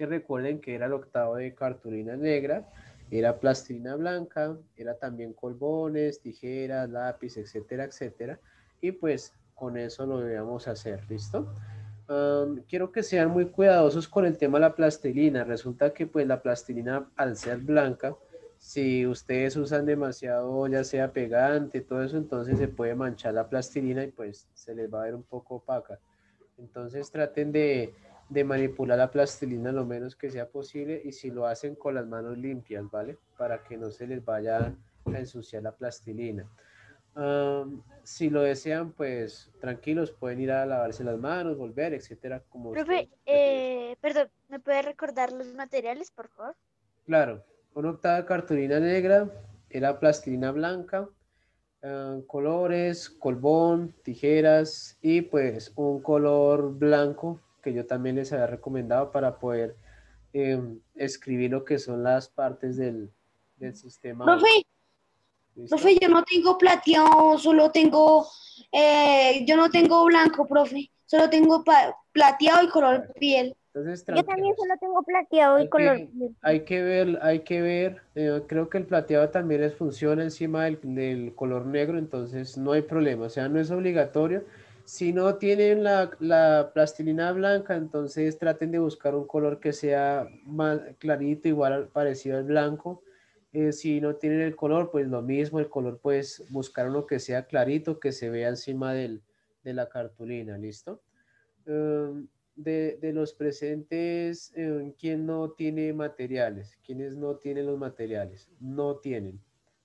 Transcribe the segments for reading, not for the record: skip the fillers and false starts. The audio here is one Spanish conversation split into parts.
que recuerden que era el octavo de cartulina negra, era plastilina blanca, era también colbones, tijeras, lápiz, etcétera, etcétera. Y pues con eso lo debemos hacer, ¿listo? Quiero que sean muy cuidadosos con el tema de la plastilina. Resulta que pues la plastilina al ser blanca, si ustedes usan demasiado, ya sea pegante, todo eso, entonces se puede manchar la plastilina y pues se les va a ver un poco opaca. Entonces traten de manipular la plastilina lo menos que sea posible y si lo hacen con las manos limpias, ¿vale? Para que no se les vaya a ensuciar la plastilina. Si lo desean, pues tranquilos, pueden ir a lavarse las manos, volver, etcétera, como ustedes Profe, prefieran. perdón, ¿me puede recordar los materiales, por favor? Claro, una octava cartulina negra, era plastilina blanca, colores, colbón, tijeras y pues un color blanco que yo también les había recomendado para poder escribir lo que son las partes del sistema O. Profe, ¿Listo? profe, yo no tengo plateado, solo tengo, yo no tengo blanco, profe, solo tengo plateado y color Bueno, piel. entonces Yo también tranquilos. solo tengo plateado y Hay color que, piel. creo que el plateado también les funciona encima del color negro, entonces no hay problema, o sea, no es obligatorio. Si no tienen la plastilina blanca, entonces traten de buscar un color que sea más clarito, igual parecido al blanco. Si no tienen el color, pues lo mismo, el color, pues buscar uno que sea clarito, que se vea encima de la cartulina, ¿listo? De los presentes, ¿quién no tiene materiales? ¿Quiénes no tienen los materiales? No tienen.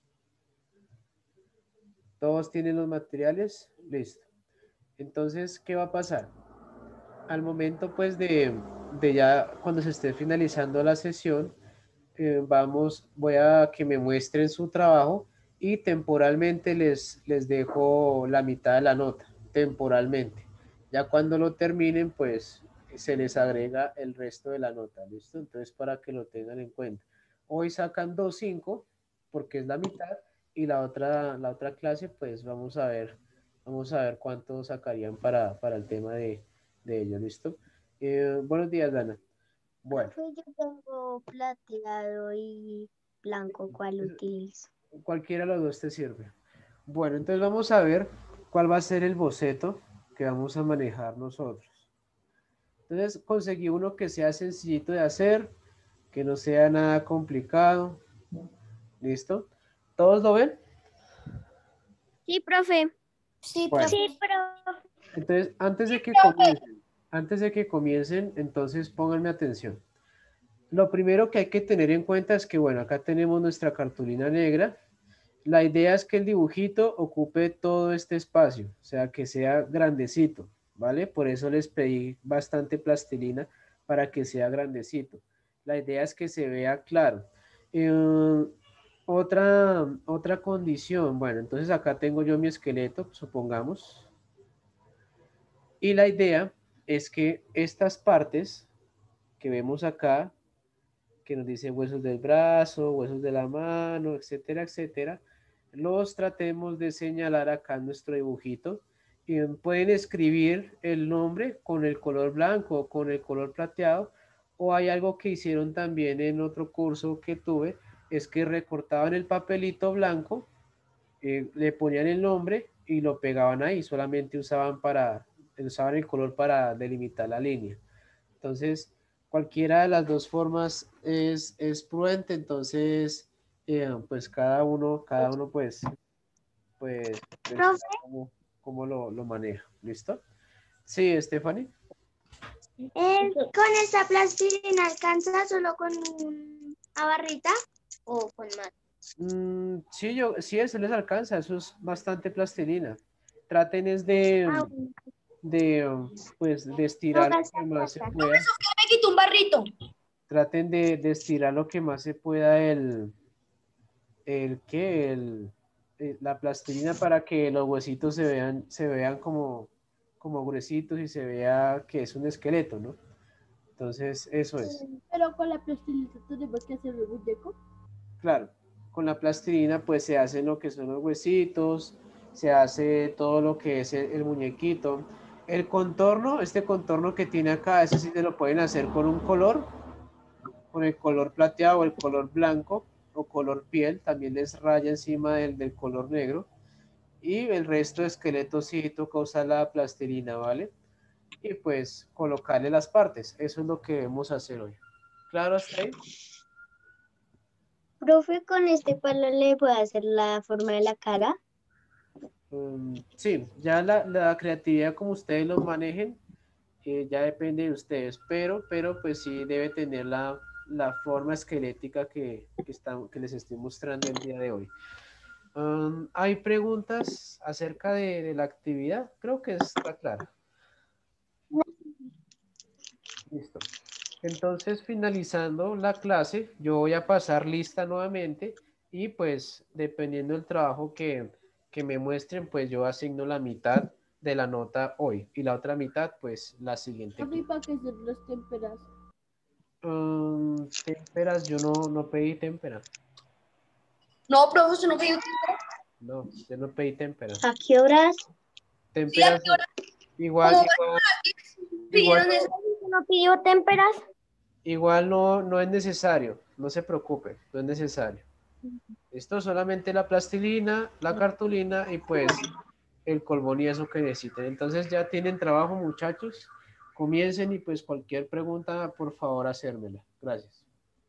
¿Todos tienen los materiales? Listo. Entonces, ¿qué va a pasar? Al momento, pues, de ya cuando se esté finalizando la sesión, voy a que me muestren su trabajo y temporalmente les dejo la mitad de la nota, temporalmente. Ya cuando lo terminen, pues se les agrega el resto de la nota, ¿listo? Entonces, para que lo tengan en cuenta. Hoy sacan 2.5 porque es la mitad y la otra clase, pues vamos a ver cuánto sacarían para el tema de ello, ¿listo? Buenos días, Dana. Bueno. Profe, yo tengo plateado y blanco, ¿cuál utilizo? Cualquiera de los dos te sirve. Bueno, entonces vamos a ver cuál va a ser el boceto que vamos a manejar nosotros. Entonces conseguí uno que sea sencillito de hacer, que no sea nada complicado. ¿Listo? ¿Todos lo ven? Sí, profe. Sí, Bueno, profe. Sí, profe. entonces Profe. antes de que comiencen, entonces pónganme atención. Lo primero que hay que tener en cuenta es que, bueno, acá tenemos nuestra cartulina negra. La idea es que el dibujito ocupe todo este espacio, o sea, que sea grandecito, ¿vale? Por eso les pedí bastante plastilina para que sea grandecito. La idea es que se vea claro. Eh, otra condición, bueno, entonces acá tengo yo mi esqueleto, supongamos, y la idea es que estas partes que vemos acá, que nos dice huesos del brazo, huesos de la mano, etcétera, etcétera, los tratemos de señalar acá en nuestro dibujito. Y pueden escribir el nombre con el color blanco o con el color plateado. O hay algo que hicieron también en otro curso que tuve, es que recortaban el papelito blanco, le ponían el nombre y lo pegaban ahí, solamente usaban el color para delimitar la línea. Entonces, cualquiera de las dos formas es prudente, entonces, pues cada uno pues Profe, decidirá cómo lo maneja. ¿Listo? Sí, Stephanie. ¿con esta plastilina alcanza solo con una barrita o con más? Sí, eso les alcanza, eso es bastante plastilina. Traten es Ah, bueno. de No estirar lo que gasta más se plata. pueda. Me quito un barrito. Traten de estirar lo que más se pueda el que la plastilina para que los huesitos se vean como gruesitos y se vea que es un esqueleto, ¿no? Entonces, eso es. Pero con la plastilina tenemos que hacer un muñeco. Claro, con la plastilina pues se hacen lo que son los huesitos, se hace todo lo que es el muñequito. El contorno, este contorno que tiene acá, ese sí se lo pueden hacer con un color. con el color plateado o el color blanco o color piel, también les raya encima del color negro. Y el resto de esqueletos sí toca usar la plastilina, ¿vale? Y pues colocarle las partes. Eso es lo que debemos hacer hoy. ¿Claro hasta ahí? Profe, con este palo le puedo hacer la forma de la cara. Sí, ya la creatividad como ustedes lo manejen, ya depende de ustedes, pero pues sí debe tener la forma esquelética que les estoy mostrando el día de hoy. ¿Hay preguntas acerca de la actividad? Creo que está clara. Listo. Entonces, finalizando la clase, yo voy a pasar lista nuevamente y pues dependiendo del trabajo que me muestren, pues yo asigno la mitad de la nota hoy y la otra mitad, pues la siguiente Papi, clase. ¿para qué son los témperas? Témperas, yo no pedí témpera. No, profe, usted no pidió. No, yo no pedí témpera. ¿A qué horas? Sí, ¿a Témperas, qué hora? igual, ¿Cómo igual, igual, pidieron eso? ¿No pidió témperas? igual no es necesario, no se preocupe, no es necesario. Esto solamente la plastilina, la cartulina y pues el colbón y eso que necesiten. Entonces ya tienen trabajo, muchachos. Comiencen y pues cualquier pregunta, por favor, hacérmela. Gracias.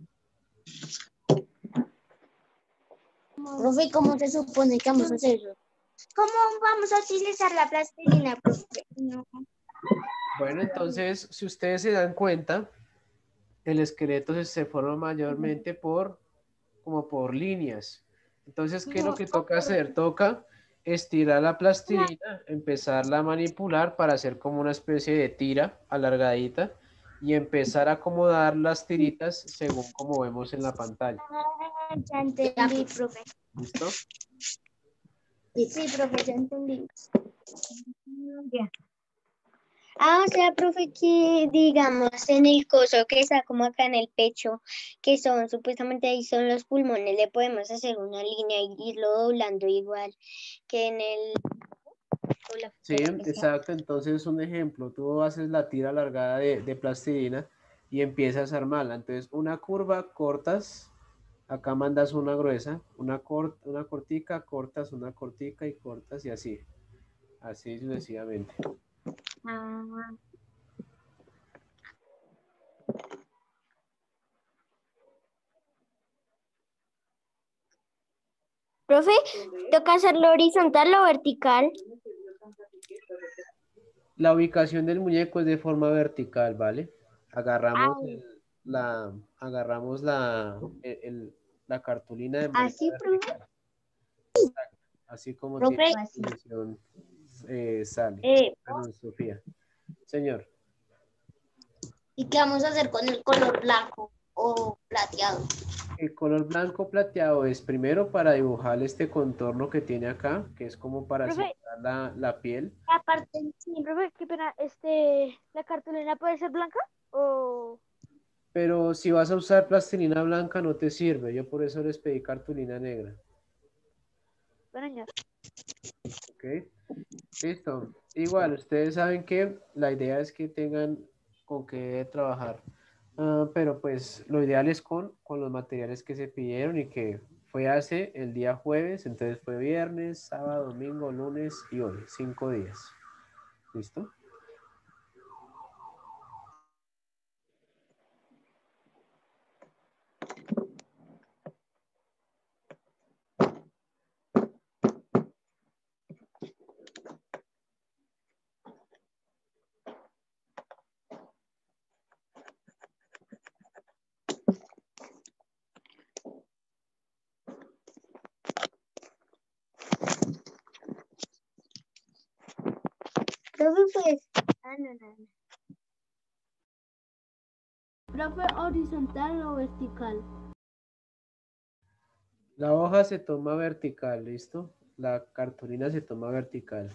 Profe, ¿cómo se supone que vamos a hacer eso? ¿Cómo vamos a utilizar la plastilina, profe? No. Bueno, entonces, si ustedes se dan cuenta, el esqueleto se forma mayormente como por líneas. Entonces, ¿qué es lo que toca hacer? Toca estirar la plastilina, empezarla a manipular para hacer como una especie de tira alargadita y empezar a acomodar las tiritas según como vemos en la pantalla. Ya entendí, profe. ¿Listo? Sí, profe, ya entendí. Ya. Ah, o sea, profe, que digamos en el coso que está como acá en el pecho, que son supuestamente ahí son los pulmones, le podemos hacer una línea y irlo doblando igual que en el... o la Sí, figura que sea. exacto. Entonces, un ejemplo, tú haces la tira alargada de plastilina y empiezas a armarla. Entonces, una curva cortas, acá mandas una gruesa, una cortica, cortas, una cortica y cortas y así sucesivamente. Ah, profe, ¿toca hacerlo horizontal o vertical? La ubicación del muñeco es de forma vertical, ¿vale? Ah, Agarramos agarramos la cartulina de manera así, profe. vertical, así como tiene Profe, la posición sale. eh, Perdón, Sofía. Señor, ¿y qué vamos a hacer con el color blanco o plateado? el color blanco plateado es primero para dibujar este contorno que tiene acá, que es como para Profe, simular la piel. Aparte, sí. profe, qué pena, ¿la cartulina puede ser blanca? O, Pero si vas a usar plastilina blanca no te sirve. Yo por eso les pedí cartulina negra. bueno, ¿Ok? Listo. Igual, ustedes saben que la idea es que tengan con qué trabajar. Pero pues lo ideal es con los materiales que se pidieron y que fue hace el día jueves, entonces fue viernes, sábado, domingo, lunes y hoy, 5 días. ¿Listo? Profe, pues, no. profe, horizontal o vertical. La hoja se toma vertical, ¿listo? La cartulina se toma vertical.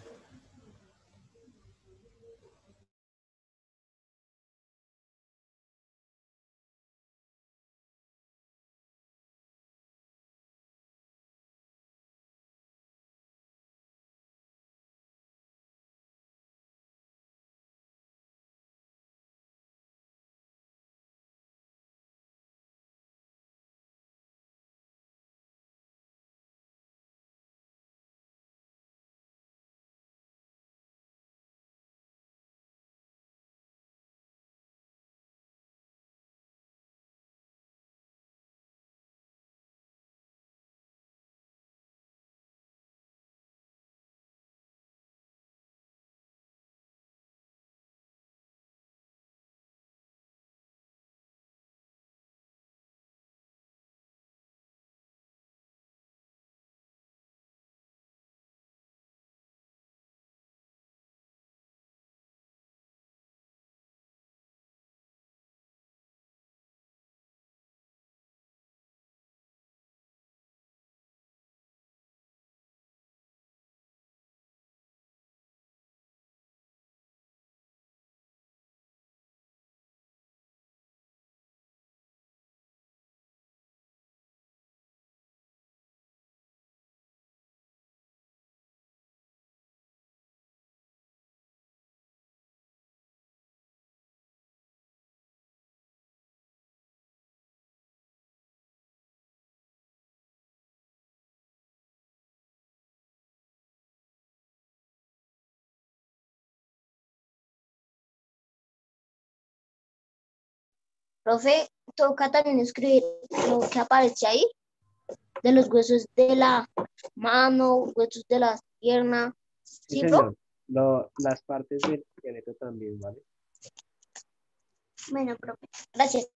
Profe, toca también escribir lo que aparece ahí, de los huesos de la mano, huesos de la pierna. Sí, ¿Sí, profe? señor. Las partes del esqueleto también, ¿vale? Bueno, profe, gracias.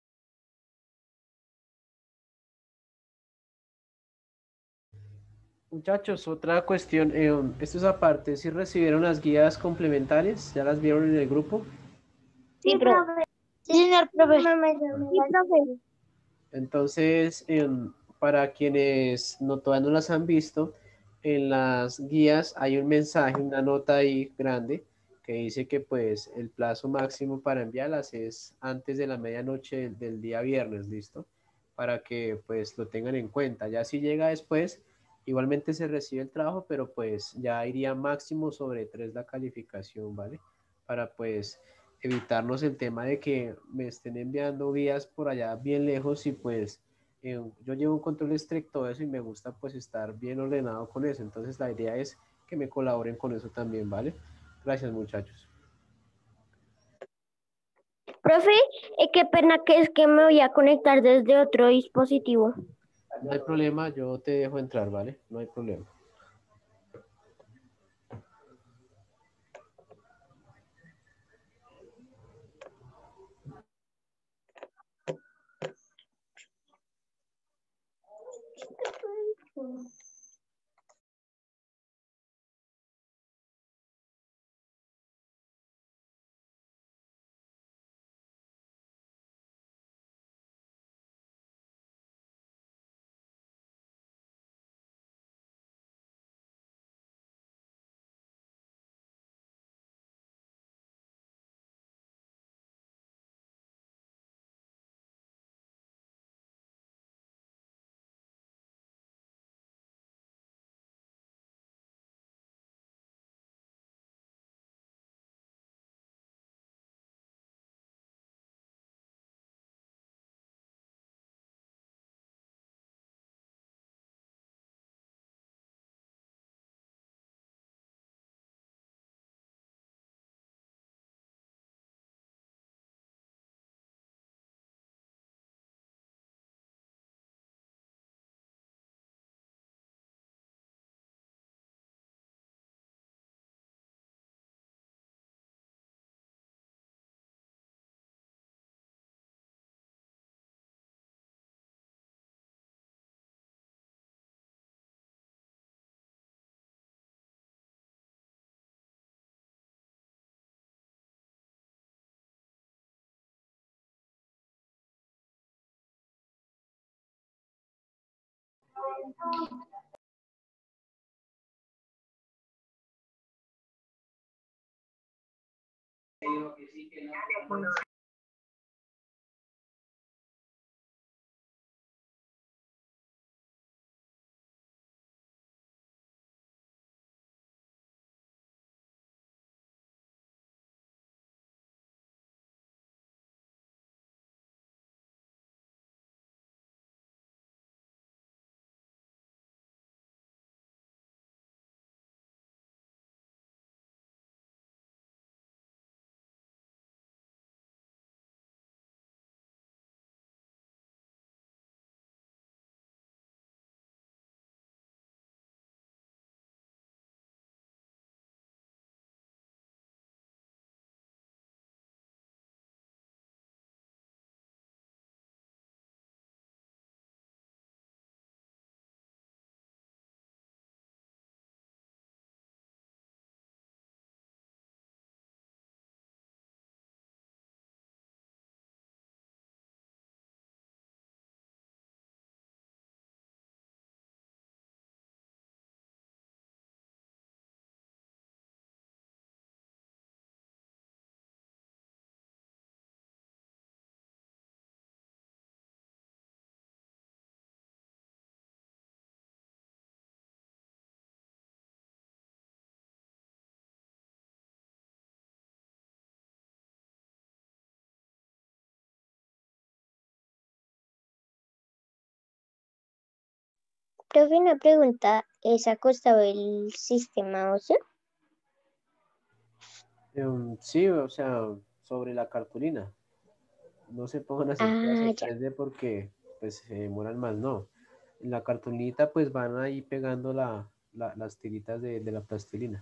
Muchachos, otra cuestión, esto es aparte, si recibieron las guías complementarias, ¿ya las vieron en el grupo? Sí, profe. Sí, señor profe. Sí, profe. Entonces, para quienes no, todavía no las han visto, en las guías hay un mensaje, una nota ahí grande que dice que pues el plazo máximo para enviarlas es antes de la medianoche del día viernes, ¿listo? Para que pues lo tengan en cuenta. Ya si llega después, igualmente se recibe el trabajo, pero pues ya iría máximo sobre 3 la calificación, ¿vale? Para pues evitarnos el tema de que me estén enviando vías por allá bien lejos y pues yo llevo un control estricto de eso y me gusta pues estar bien ordenado con eso. Entonces la idea es que me colaboren con eso también, ¿vale? Gracias muchachos. Profe, qué pena que es que me voy a conectar desde otro dispositivo. No hay problema, yo te dejo entrar, ¿vale? No hay problema. Profe, una pregunta, ¿es acostado el sistema óseo? Sí, o sea, sobre la cartulina. No se pongan a hacer todas Ah, en ya. 3D porque pues se demoran más, no. En la cartulinita pues van ahí pegando las tiritas de la plastilina.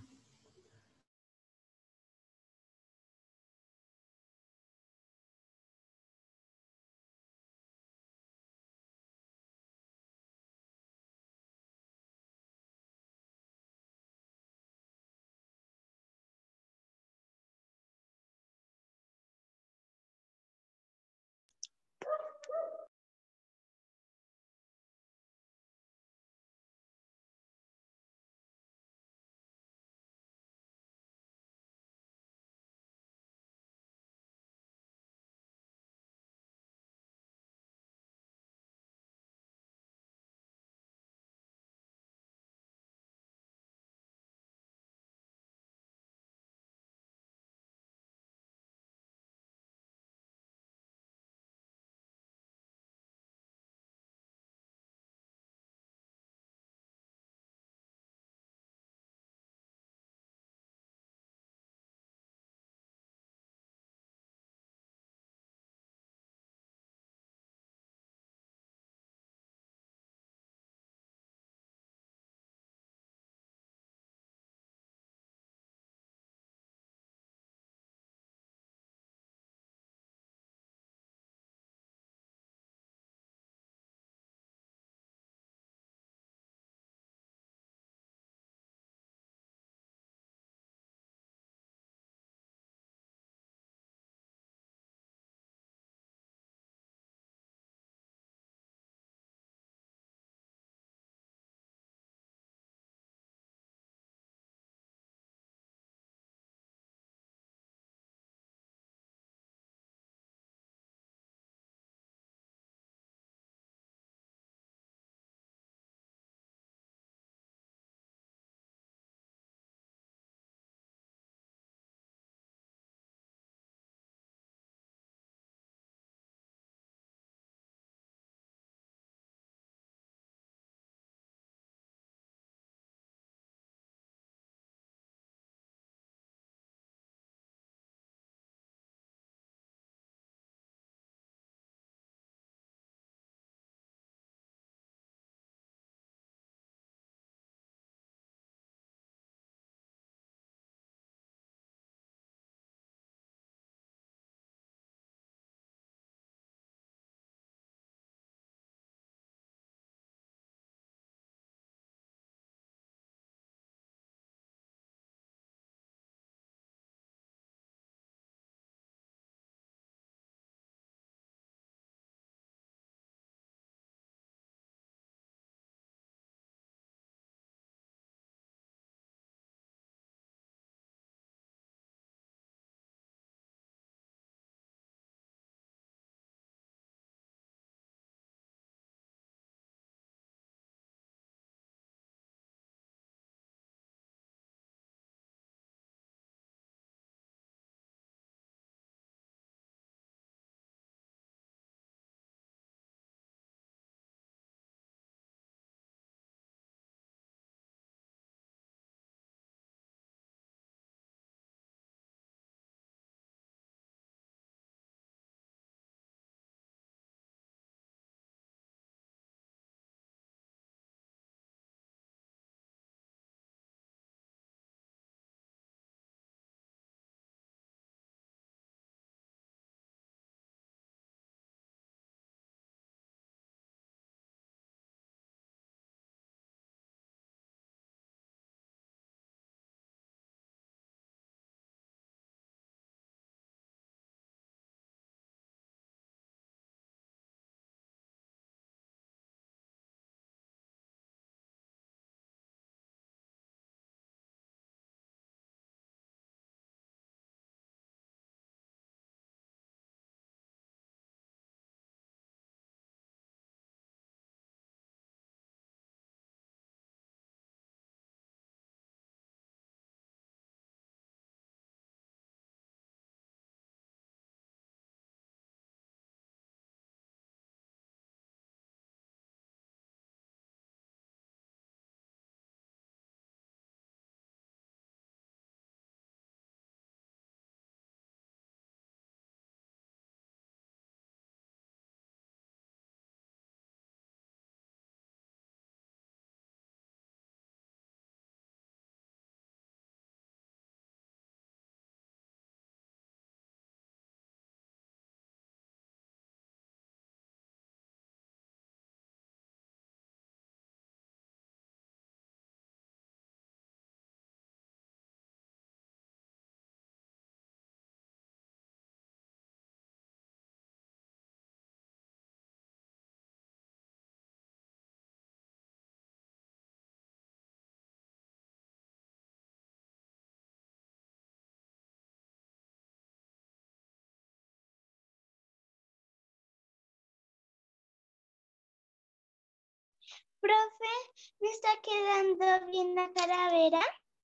Profe, ¿me está quedando bien la calavera?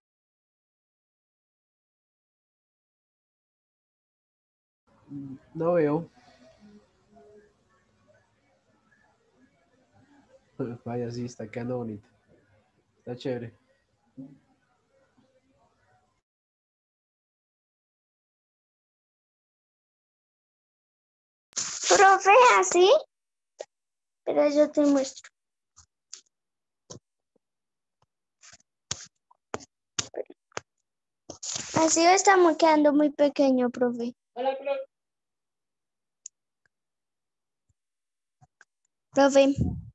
No veo. Vaya, sí, está quedando bonito. Está chévere. Profe, así, pero yo te muestro. Así estamos quedando muy pequeño, profe. Profe.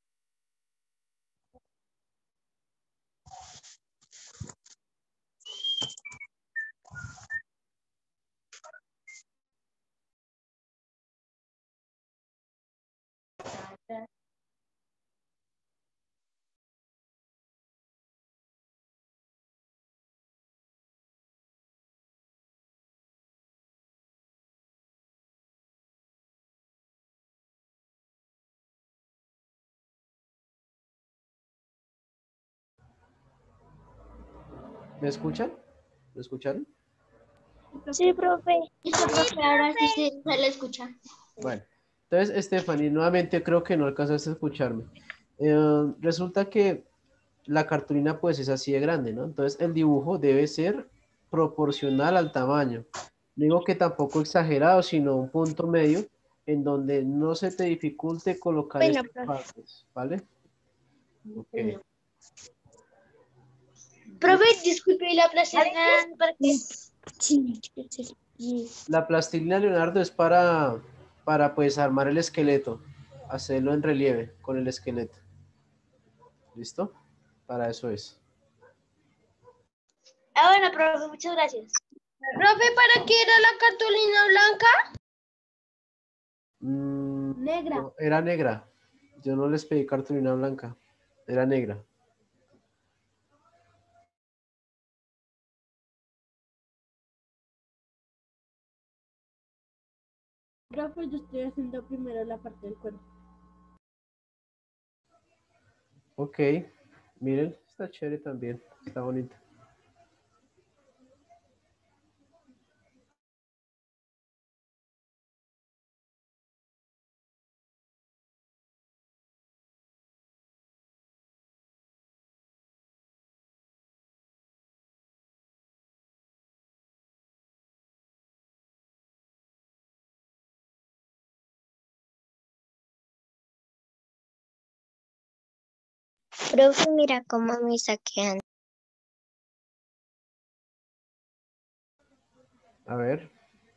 ¿Me escuchan? ¿Me escucharon? Sí, profe. Listo, profe, ahora sí se le escucha. Bueno, entonces, Stephanie, nuevamente creo que no alcanzaste a escucharme. Resulta que la cartulina pues es así de grande, ¿no? Entonces el dibujo debe ser proporcional al tamaño. No digo que tampoco exagerado, sino un punto medio en donde no se te dificulte colocar Bueno, estas profe. partes, ¿vale? Ok. Profe, disculpe, ¿y la plastilina para qué? La plastilina Leonardo es para pues armar el esqueleto, hacerlo en relieve con el esqueleto. ¿Listo? Para eso es. Ah, bueno, profe, muchas gracias. Profe, ¿para qué era la cartulina blanca? Negra. No, era negra. Yo no les pedí cartulina blanca. Era negra. Profe, yo estoy haciendo primero la parte del cuerpo. Ok. Miren, está chévere también. Está bonito. Profe, mira cómo me saquean. A ver.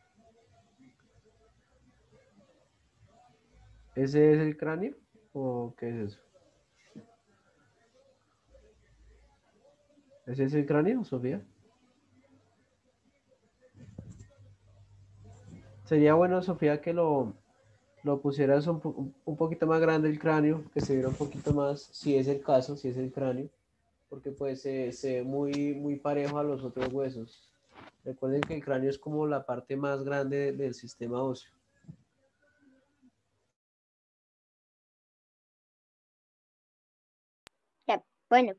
¿Ese es el cráneo? ¿O qué es eso? ¿Ese es el cráneo, Sofía? Sería bueno, Sofía, que lo pusieras un poquito más grande el cráneo, que se viera un poquito más, si es el caso, si es el cráneo, porque pues se ve muy parejo a los otros huesos. Recuerden que el cráneo es como la parte más grande del sistema óseo. Ya, bueno,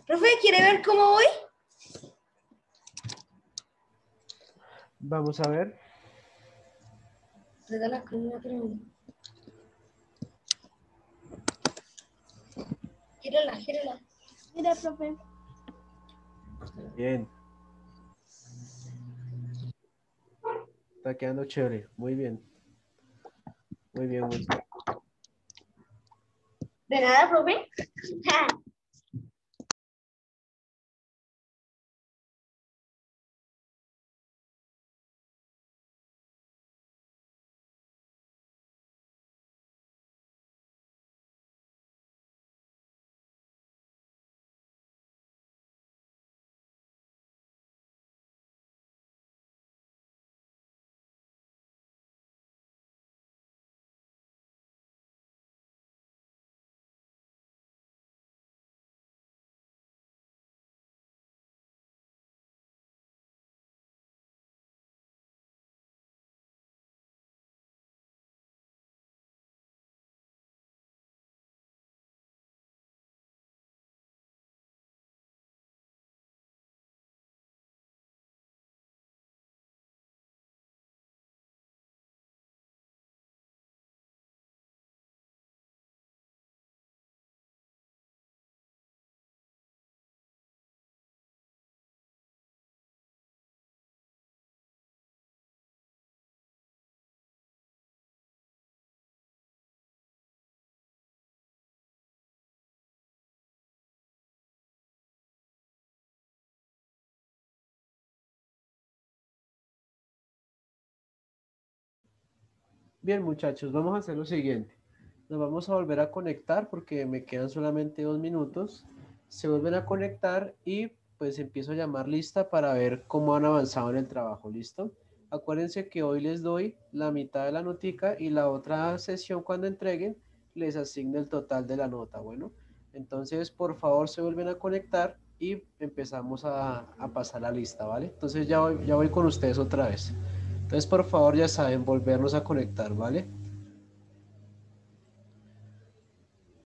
Profe, ¿quiere ver cómo voy? Vamos a ver. Regala con una pregunta. Gírala, gírala. Mira, profe. Bien. Está quedando chévere. Muy bien. Muy bien, Wilson. ¿De nada, profe? Bien, muchachos, vamos a hacer lo siguiente. Nos vamos a volver a conectar porque me quedan solamente 2 minutos. Se vuelven a conectar y pues empiezo a llamar lista para ver cómo han avanzado en el trabajo. ¿Listo? Acuérdense que hoy les doy la mitad de la notica y la otra sesión cuando entreguen les asigno el total de la nota. Bueno, entonces por favor se vuelven a conectar y empezamos a pasar la lista, ¿vale? Entonces ya voy con ustedes otra vez. Entonces, por favor, ya saben, volvernos a conectar, ¿vale?